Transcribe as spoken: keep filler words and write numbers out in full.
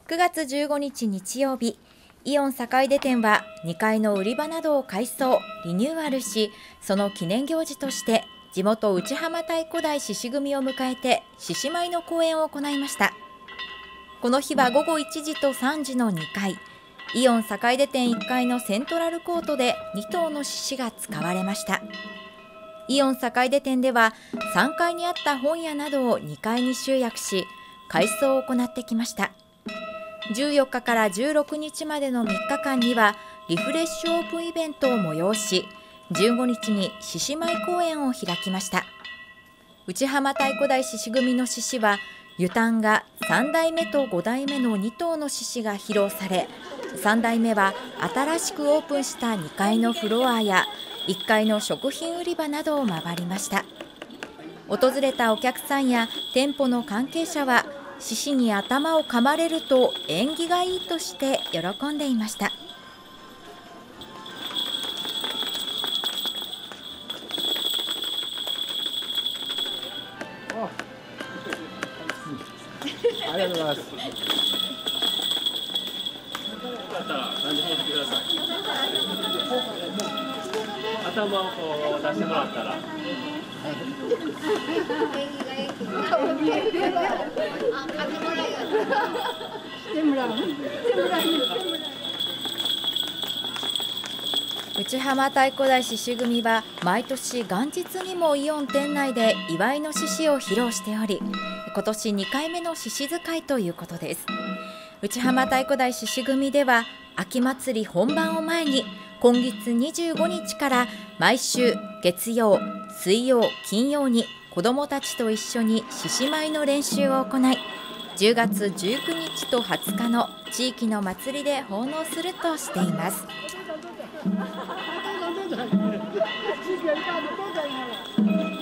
くがつじゅうごにち日曜日、イオン坂出店はにかいの売り場などを改装・リニューアルし、その記念行事として地元内浜太鼓台獅子組を迎えて獅子舞の公演を行いました。この日はごごいちじとさんじのにかい、イオン坂出店いっかいのセントラルコートでにとうの獅子が使われました。イオン坂出店ではさんがいにあった本屋などをにかいに集約し、改装を行ってきました。じゅうよっかからじゅうろくにちまでのみっかかんにはリフレッシュオープンイベントを催し、じゅうごにちに獅子舞公演を開きました。内浜太鼓台獅子組の獅子は、湯丹がさんだいめとごだいめのにとうの獅子が披露され、さんだいめは新しくオープンしたにかいのフロアやいっかいの食品売り場などを回りました。訪れたお客さんや店舗の関係者は、獅子に頭を噛まれると縁起がいいとして喜んでいました。 ありがとうございます。頭をこう出してもらったら。 内浜太鼓台獅子組は毎年元日にもイオン店内で祝いの獅子を披露しており、今年にかいめの獅子使いということです。内浜太鼓台獅子組では秋祭り本番を前に、今月にじゅうごにちから毎週月曜、水曜、金曜に子どもたちと一緒に獅子舞の練習を行い、じゅうがつじゅうくにちとはつかの地域の祭りで奉納するとしています。 どうぞどうぞ。